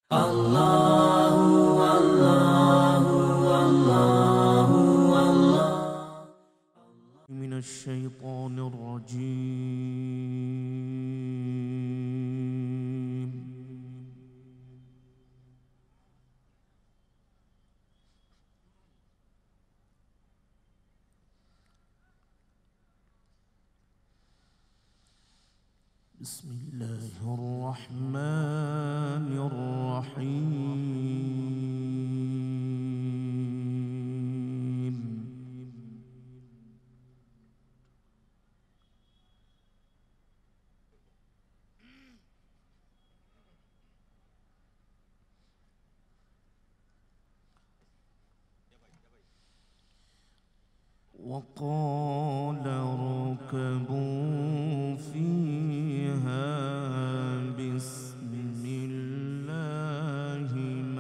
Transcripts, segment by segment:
الله الله الله الله من الشيطان الرجيم. بسم الله الرحمن الرحيم. وقال اركبوا فيها بسم الله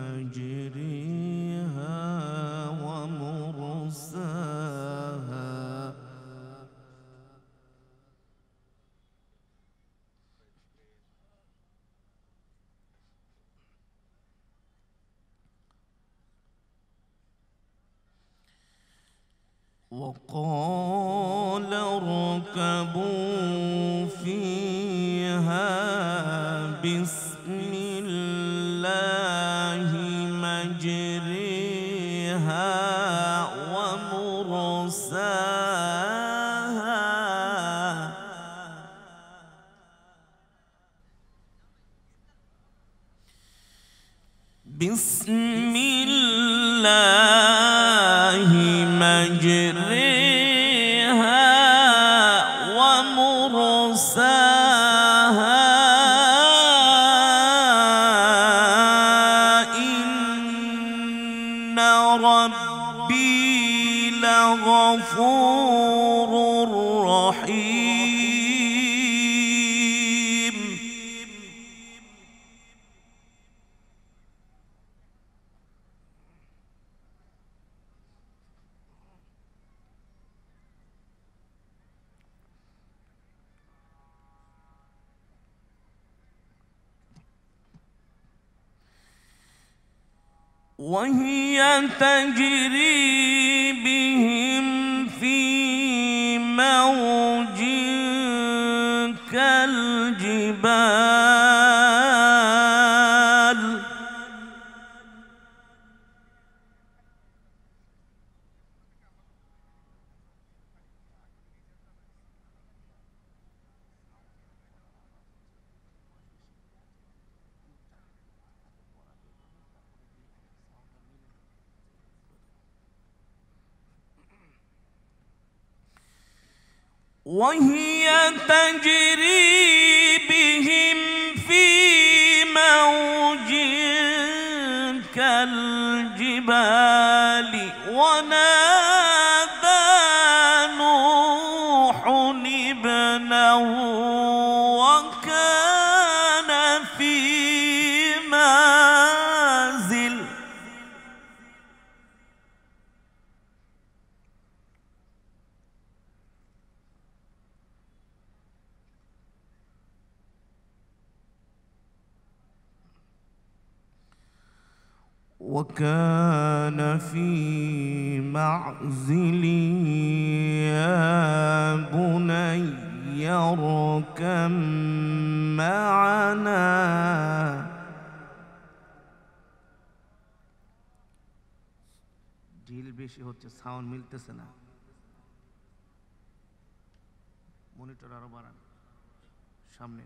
مجريها ومرساها وقال اركبوا فيها بسم الله مجريها ومرساها بسم الله مجريها ومرساها إن ربي لغفور رحيم. وهي تجري بهم في موج كالجبال وهي تجري بهم في موج كالجبال ونادى نوح ابنه وكان في معزل يا بني اركب معنا ঢিল বেশি হচ্ছে, সাউন্ড মিলতেছে না, মনিটর আরো বাড়ান সামনে।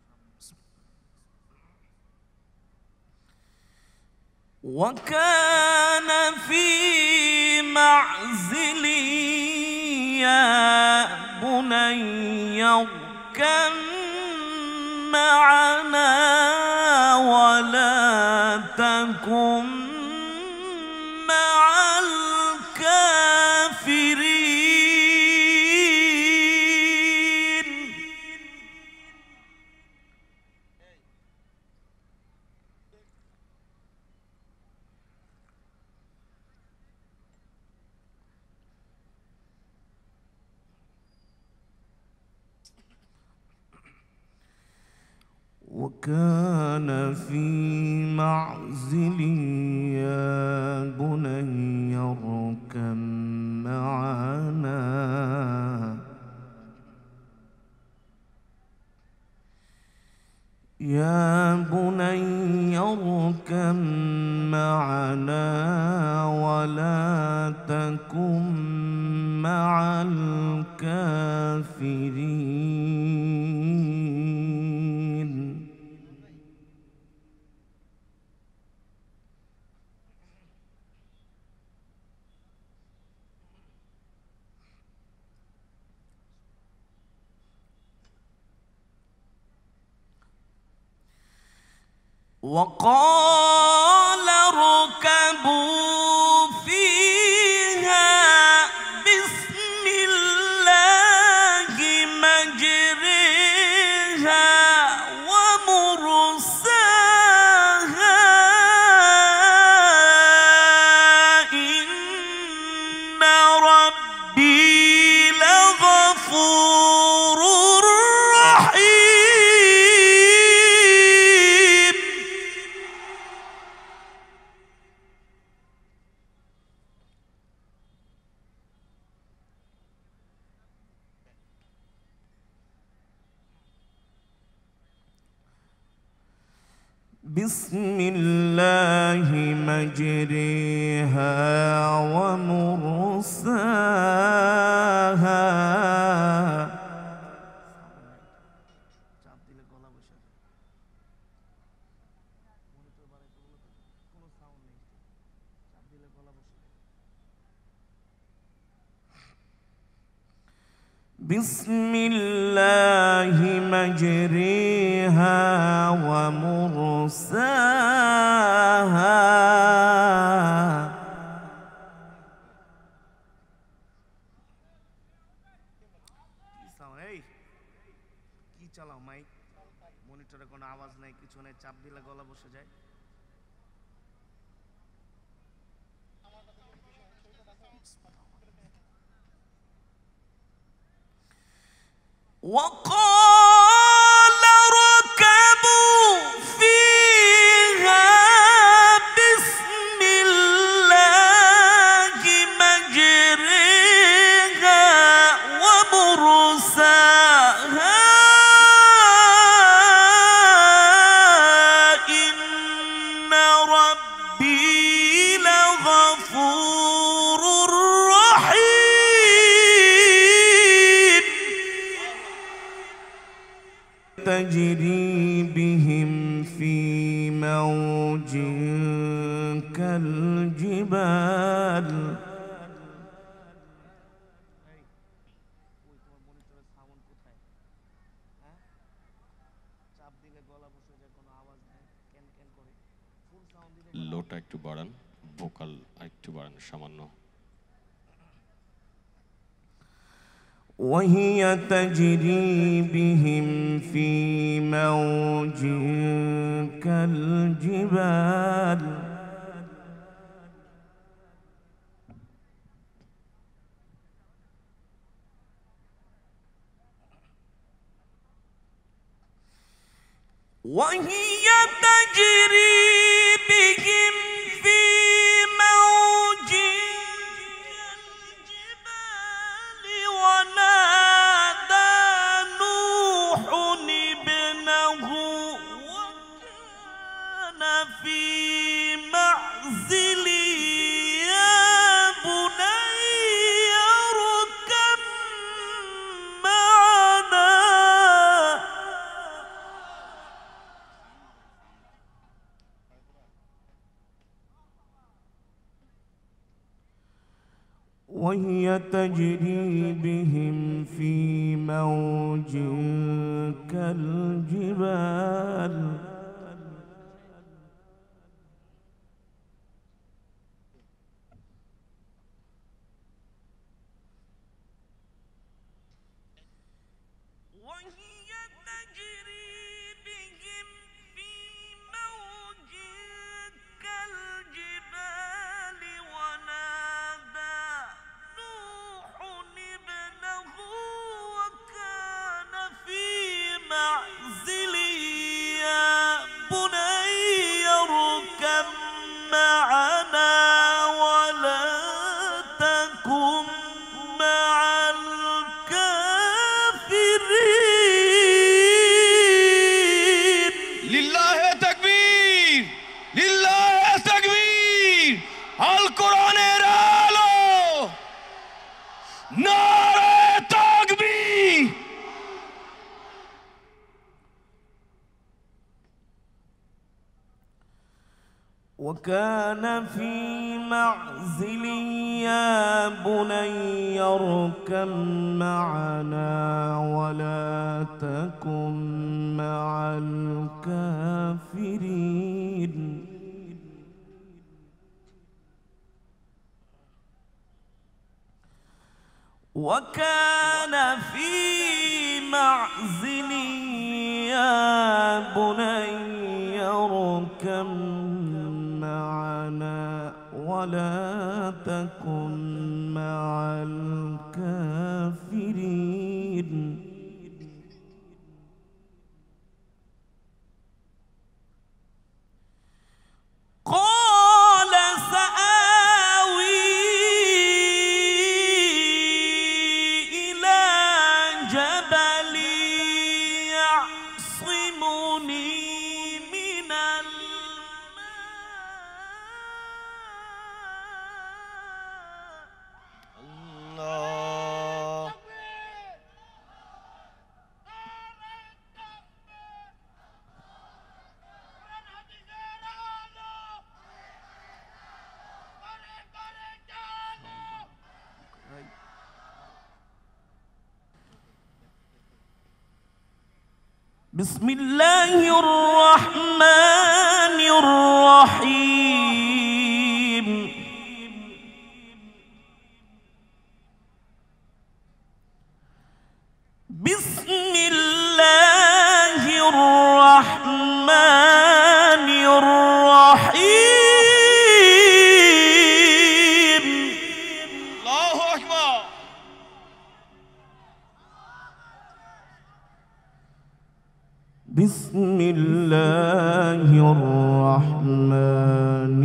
وكان في معزل يا بني اركب معنا ولا تكن مع الكافرين. كان في معزل يا بني اركب معنا يا بني اركب معنا ولا تكن مع الكافرين وقال اركبوا فيها بسم الله مجريها ومرساها إن ربي لغفور رحيم. بسم الله مجريها ومرساها بسم الله مجريها ومرساها কি চালাও মাইক মনিটরে কোনো আওয়াজ নাই কিছু নাই চাপ দিলে গলা বসে যায় وقال اركبوا فيها بسم الله مجريها ومرساها إن ربي لغفور رحيم. تجري بهم في موج كالجبال লোটা একটু বাড়ান ভোকাল একটু বাড়ান সামান্য وهي تجري بهم في موج كالجبال وهي تجري بهم في موج كالجبال ونادى نوح ابنه وكان في معزل يا بني اركب معنا وهي تجري بهم في موج كالجبال وهي تجري بهم في موج كالجبال ونادى نوح ابنه وكان في معزل يا وكان في معزل يا بني اركب معنا ولا تكن مع الكافرين. وكان في معزل يا بني اركب معنا ولا تكن مع الكافرين. قال سآوي إلى جبل يعصمني من الله. بسم الله الرحمن الرحيم. بسم الله الرحمن الرحيم. الله أكبر. بسم الله الرحمن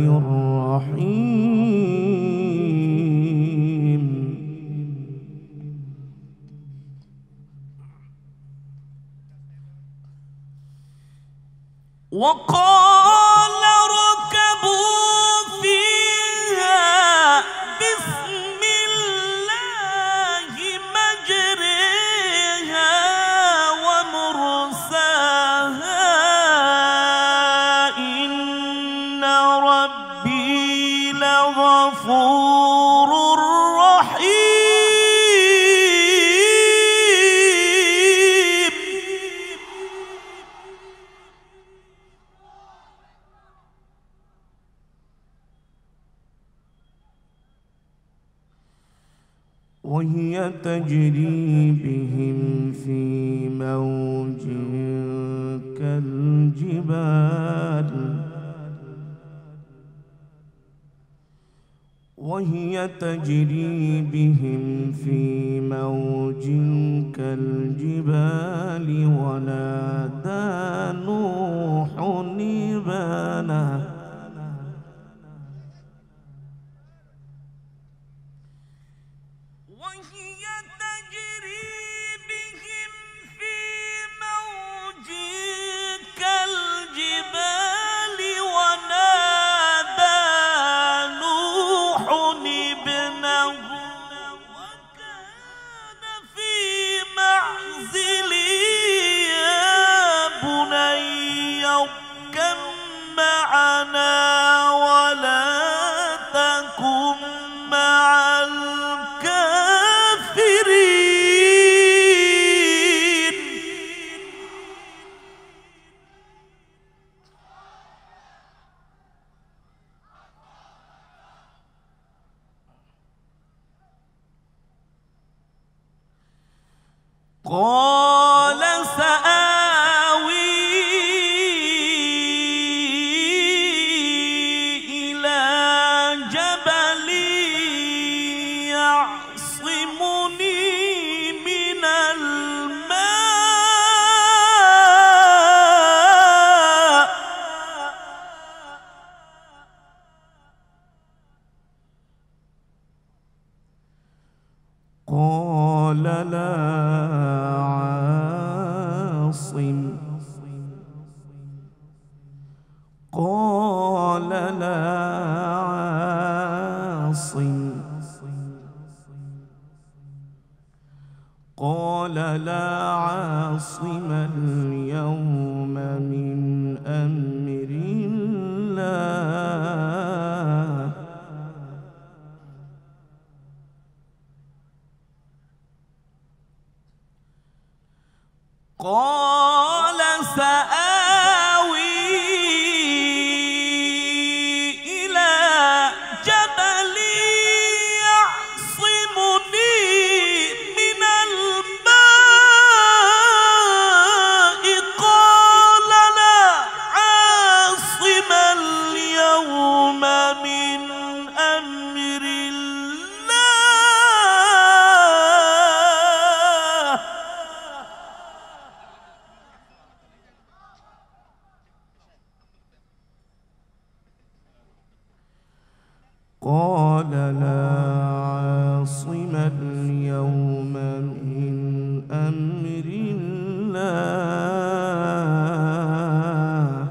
الرحيم. وقال اركبوا فيها بسم الله مجريها ومرساها إن ربي لغفور رحيم. وهي تجري بهم في موج كالجبال. وهي تجري بهم في موج كالجبال ونادى نوح ابنه وهي تجري بهم في موج كالجبال ونادى نوح ابنه وكان في معزل يا بني اركب معنا ولا تكن مع الكافرين. قال سآوي إلى جبل يعصمني من الماء. قال لا عاصم. قال لا عاصم. قال لا عاصم اليوم من أمر الله قال لا عاصم اليوم من أمر الله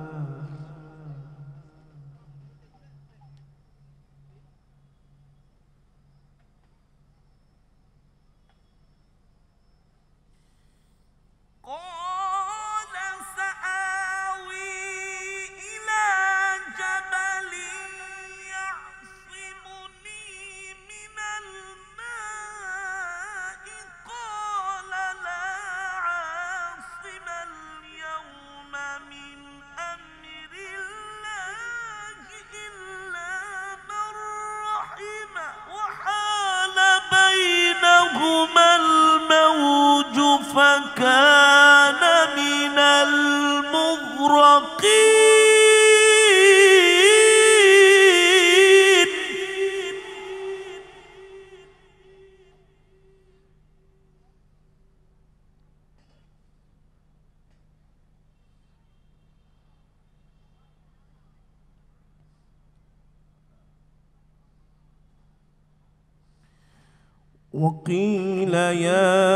الموج فكان من المغرقين وقيل يا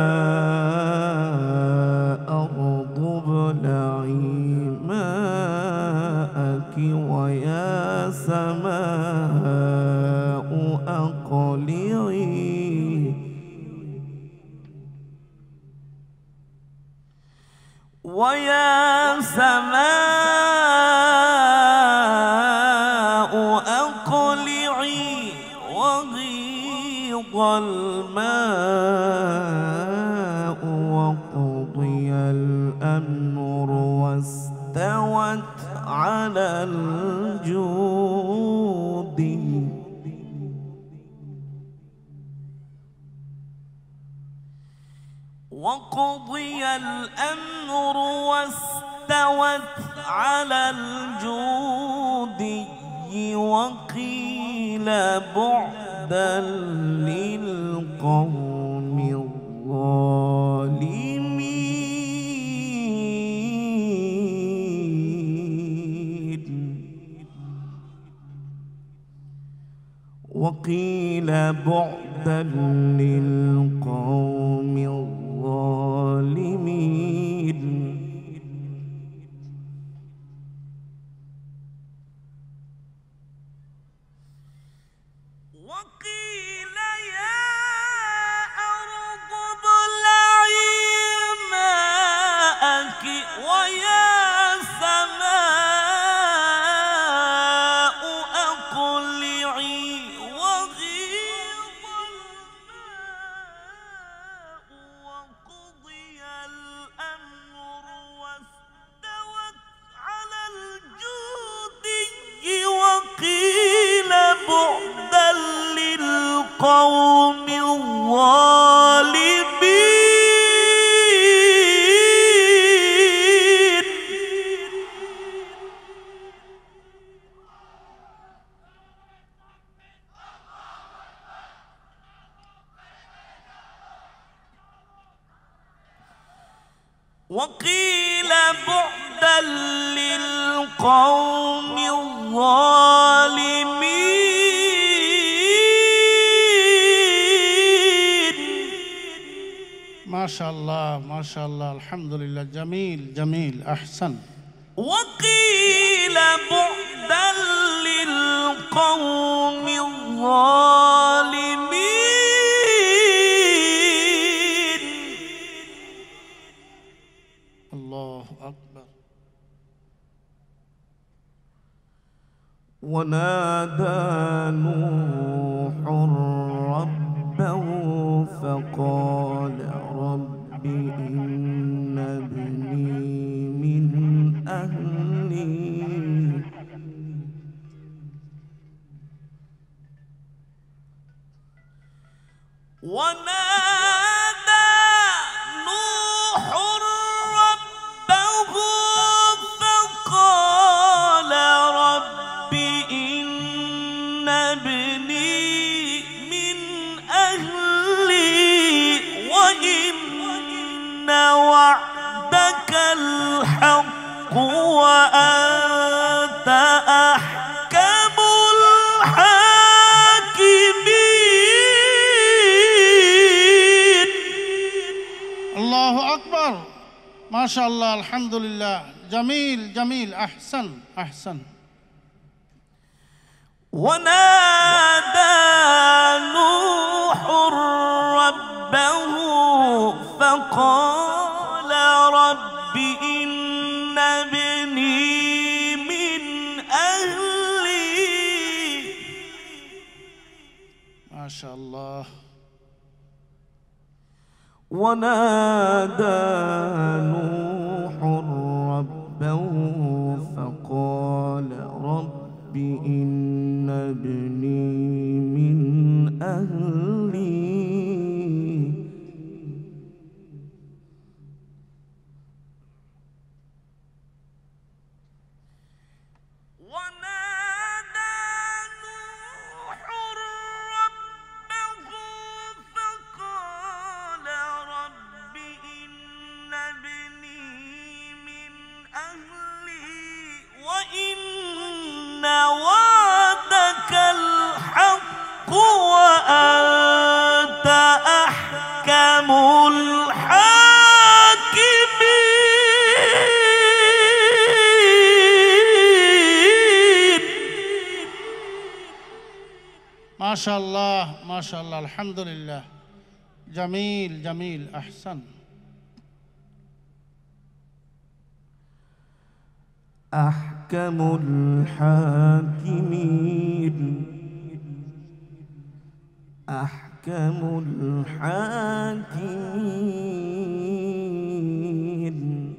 أرض ابلعي ماءك ويا سماء أقلعي ويا سماء أقلعي وغيض الماء وقضي الأمر واستوت على الجود وقضي الأمر واستوت على الجود وقيل بعدا للقوم الظالمين وقيل بعدا للقوم الظالمين وقيل يا أرض ابلعي ماءك ويا سماء أقلعي وغيض الماء وقضي الأمر واستوت على الجودي وقيل بعدا للقوم الظالمين وقيل بعدا للقوم الظالمين ما شاء الله ما شاء الله الحمد لله جميل جميل أحسن وقيل بعدا للقوم الظالمين الله أكبر ونادى نوح ربه فقال رب إن ابني من أهلي ونادى نوح ربه فقال رب إن ابني من أهلي وإن وعدك الحق وأنت أحكم الحاكمين মাশাআল্লাহ, আলহামদুলিল্লাহ, জামিল জামিল, আহসান আহসান। ونادى نوح ربه فقال رب إن ابني من أهلي মাশাআল্লাহ। ونادى نوح ربه فقال رب إن ابني من أهلي ونادى نوح ربه فقال رب إن ابني من أهلي وإن وعدك الحق وأنت أحكم الحاكمين. মাশাআল্লাহ মাশাআল্লাহ, আলহামদুলিল্লাহ, জামিল জামিল, আহসান। أحكم الحاكمين. أحكم الحاكمين.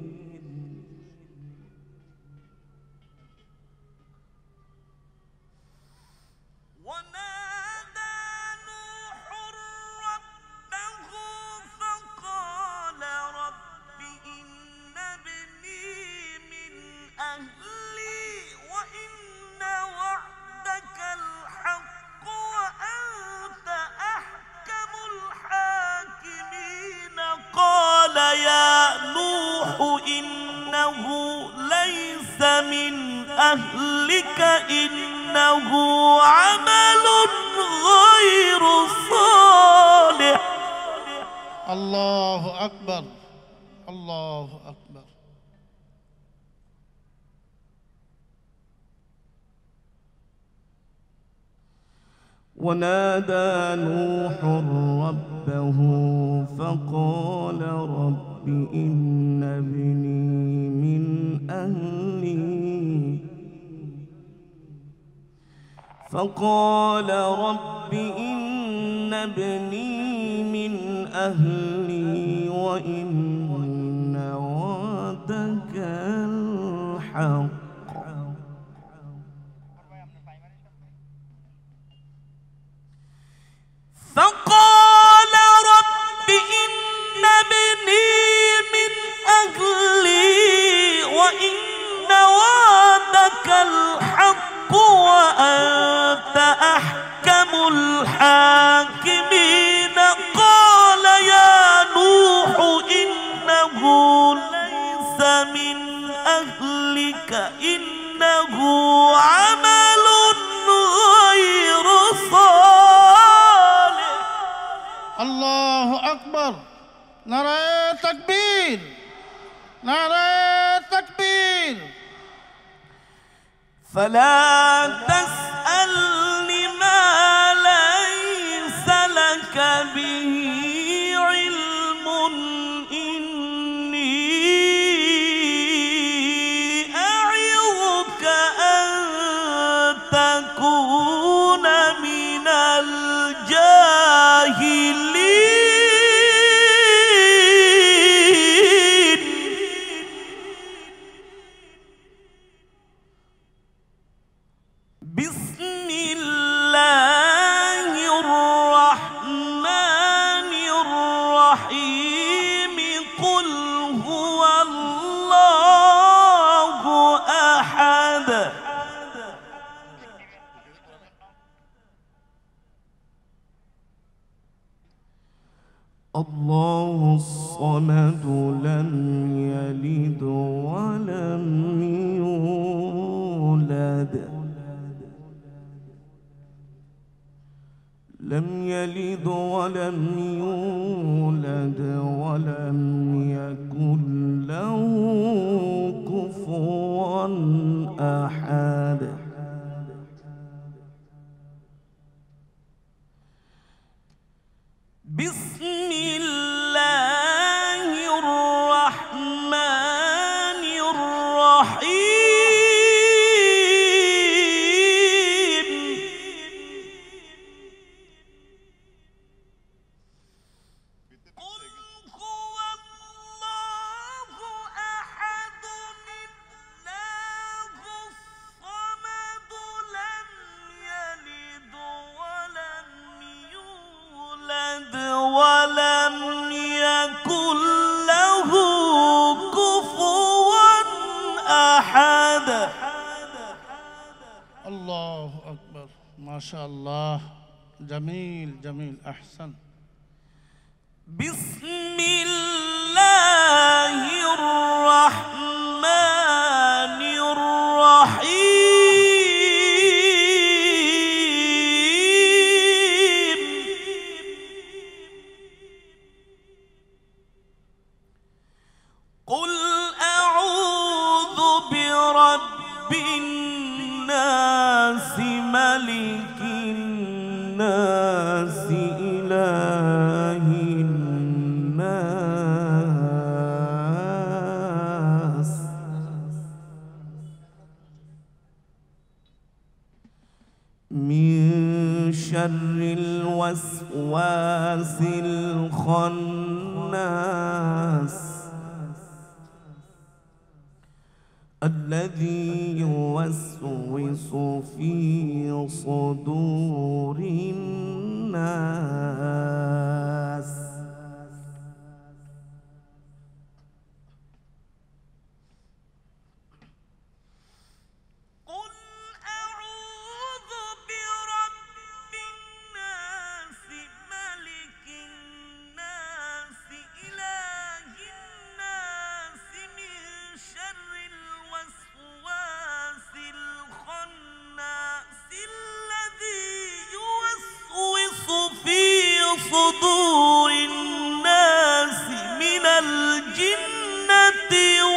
ونادى نوح ربه فقال رب إن ابني من أهلي وإن وعدك الحق وأنت أحكم الحاكمين. قال يا نوح إنه ليس من أهلك إنه عمل غير صالح. আল্লাহু আকবার, আল্লাহু আকবার। ونادى نوح ربه فقال رب إن ابني من أهلي فقال رب إن ابني من أهلي وإن وعدك الحق فقال رب إن ابني من أهلي وإن وعدك الحق وأنت أحكم الحاكمين. قال يا نوح إنه ليس من أهلك إنه عمل غير صالح. আল্লাহু আকবার, নারায়ে তাকবীর, নারায়ে তাকবীর। فلا تسألني ما ليس لك به علم إني أعظك أن تكون من الجاهلين. بسم الله الرحمن الرحيم. قل هو الله أحد الله الصمد لم يلد ولم يولد لم يلد ولم يولد ولم يكن له كفوا أحد بسم الله الرحمن الرحيم قل هو الله أحد الله الصمد لم يلد ولم يولد ولم يكن له كفوا أحد الله أكبر ما شاء الله جميل جميل أحسن بسم الله الرحمن الرحيم قل أعوذ برب الناس ملك الناس إله الناس من شر الوسواس الخناس الذي يوسوس في صدور الناس قل أعوذ برب الناس ملك الناس إله الناس من شر الوسواس الخناس الذي يوسوس في صدور الناس من الجنة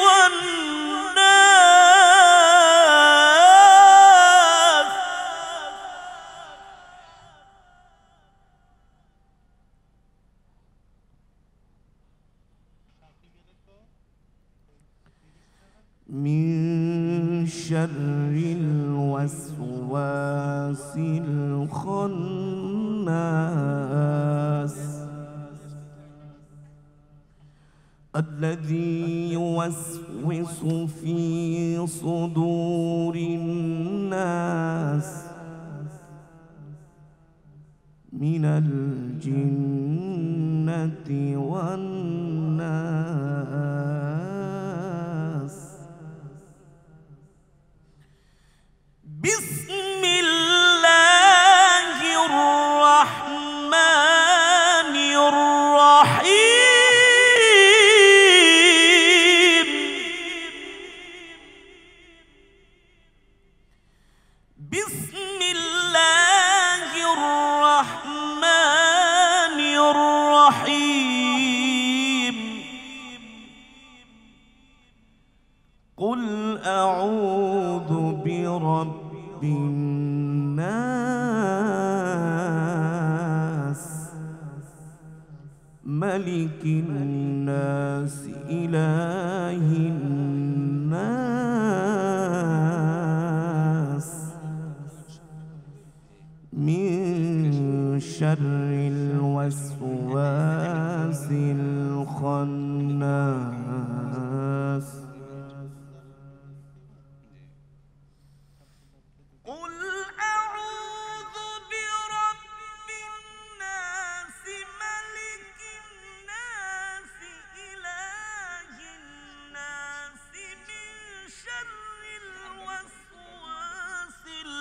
والناس من شر الوسواس الخناس الذي يوسوس في صدور الناس من الجنة والناس بسم الله الرحمن الرحيم بسم الله الرحمن الرحيم قل أعوذ برب الناس ملك الناس إله الناس من شر الوسواس الخناس قل أعوذ برب الناس ملك الناس إله الناس من شر الوسواس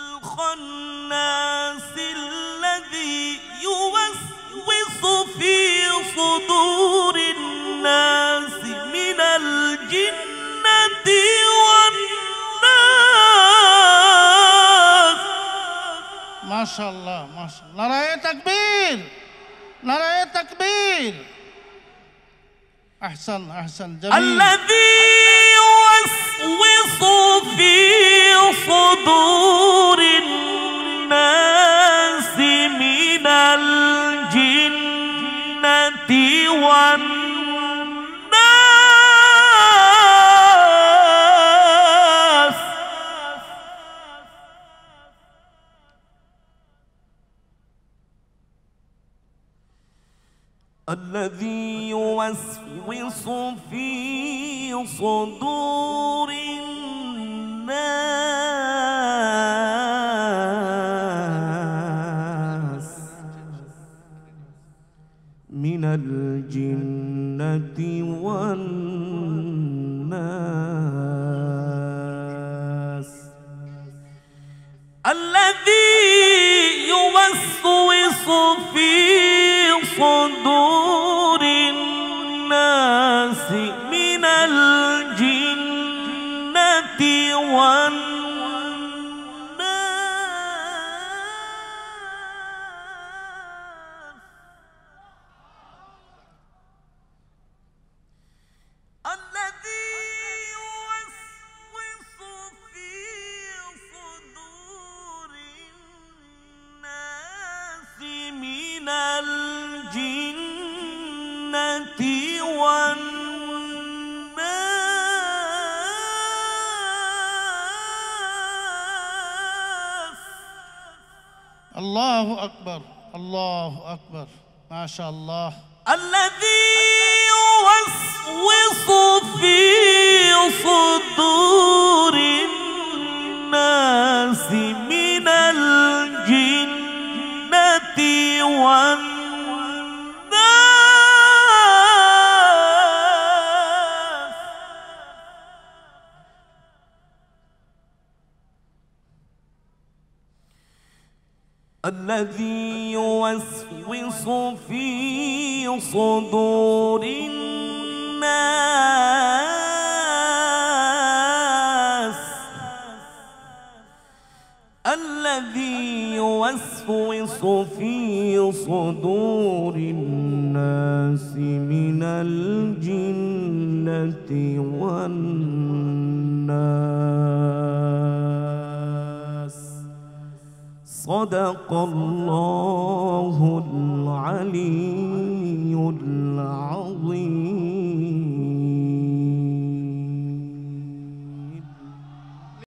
الخناس الذي يوسوس في صدور الناس من الجنة والناس ما মাশাআল্লাহ মাশাআল্লাহ নারায়ে তাকবীর নারায়ে তাকবীর আহসান আহসান জামিল الذي يوسوس في صدور الناس من الجنة والناس الذي يوسوس في صدور الناس من الجنة والناس الذي يوسوس في صدور الناس من الجنة والناس الذي يوسوس في صدور الناس من الجنة والناس الله أكبر الله أكبر ما شاء الله الذي يوسوس في صدور الناس من الجنة والناس الذي يوسوس في صدور الناس الذي يوسوس في صدور الناس من الجنة والناس صدق الله العلي